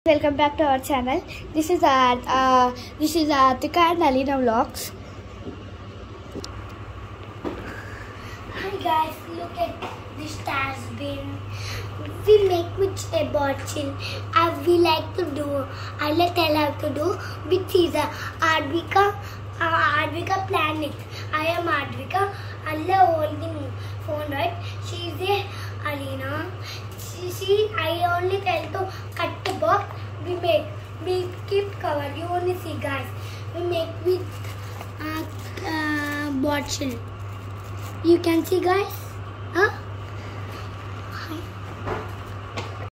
Welcome back to our channel. This is Atika and Alina vlogs. Hi guys, look at this dustbin. We make with a bottle. We like to do. I will tell how to do with Caesar. Advika planet. I am Advika. Allah holding phone, right? She is a Alina. I only tell to cut the box. We keep cover. You only see, guys. We make with bottle. You can see, guys.